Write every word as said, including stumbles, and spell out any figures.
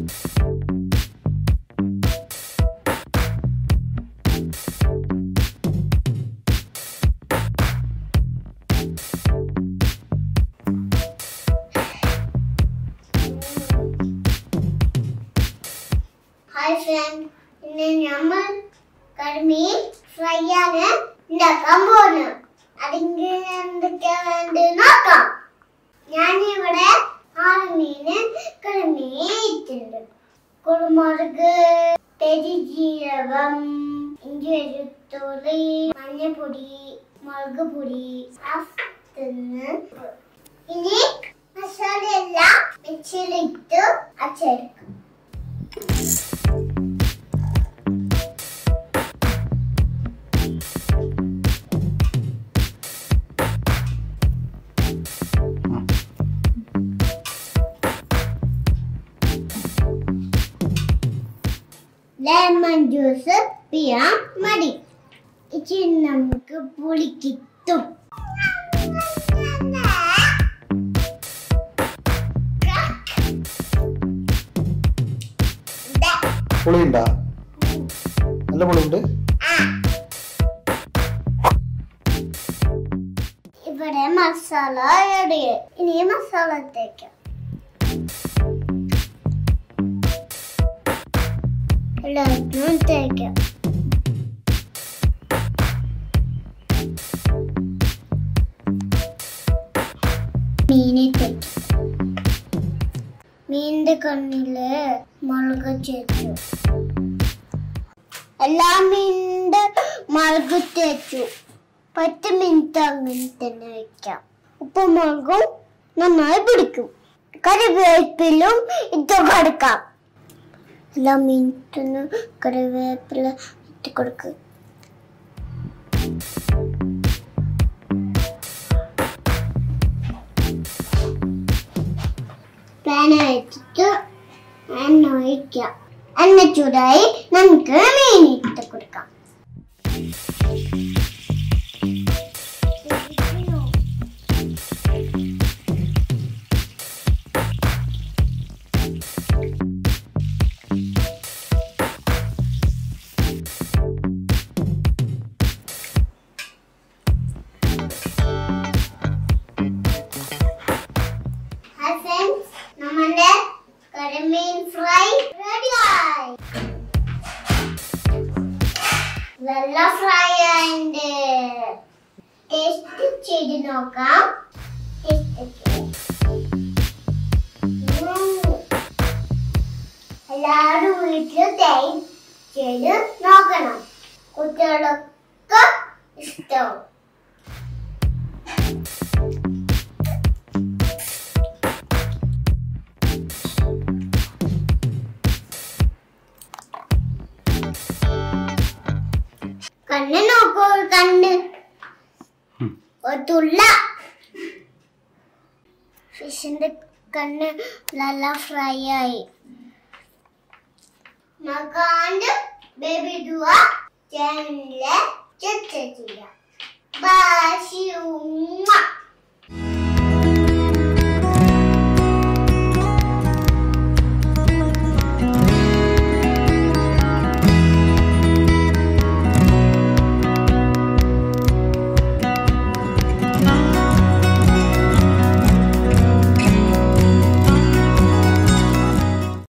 Hi friends, ഇന്ന് നമ്മൾ കരിമീൻ ഫ്രൈ ആണ് ഉണ്ടാക്കാൻ പോകുന്നത്. അതിന് എന്തൊക്കെയാ വേണ്ടത് നോക്കാം. ഞാൻ ഇവിടെ ആറ് മീന് കരിമീൻ ഇട്ടിട്ടുണ്ട്. കുരുമുളക്, പെരുംജീരകം, ഇഞ്ചി വെളുത്തുള്ളി, മഞ്ഞൾപ്പൊടി, മുളക് പൊടി, ഇനി മസാല എല്ലാം മിക്സിയിലിട്ട് അരച്ചെടുക്കും. ലെമൺ ജ്യൂസ് പിയാൻ മതി. ഇച്ചിരി നമുക്ക് പുളി കിട്ടും. പുളിയുണ്ടാ? നല്ല പുളിയുണ്ട്. ഇവിടെ മസാല റെഡി. ഇനി മസാല തേക്കാം. എല്ലാത്തിനും തേക്കാം. മീനെ തേക്കാം. മീനിന്റെ കണ്ണില് മുളക് ചേർത്തു. എല്ലാ മീനിന്റെ മുളക് തേച്ചു. പത്ത് മിനിറ്റ് അങ്ങനെ തന്നെ വെക്കാം. ഉപ്പും മുളകും നന്നായി പിടിക്കും. കറിവേപ്പിലും ഇട്ട് കൊടുക്കാം. എല്ലാ മീനിന് കറിവേപ്പില ഇട്ട് കൊടുക്കും. പാൻ വെച്ചിട്ട് എണ്ണ ഒഴിക്കാം. എണ്ണ ചൂടായി നമുക്ക് മീൻ ഇട്ട് കൊടുക്കാം. നമ്മുടെ കരിമീൻ ഫ്രൈ റെഡിയായി. നല്ല ഫ്രൈ ആയിട്ട് ടേസ്റ്റ് ചെയ്ത് നോക്കാം. എല്ലാവരും വീട്ടിൽ ടേസ്റ്റ് ചെയ്ത് നോക്കണം. കുട്ടികളൊക്കെ ഇഷ്ടവും. കണ്ണ് നോക്കൂ. കണ്ണ് തുള്ള ഫിഷിന്റെ കണ്ണ് നല്ല ഫ്രൈ ആയി. മകാണ്ട് ബേബി ദുവ ചാനലിലെ ചെക്ക് ചെയ്യാം. ബൈ.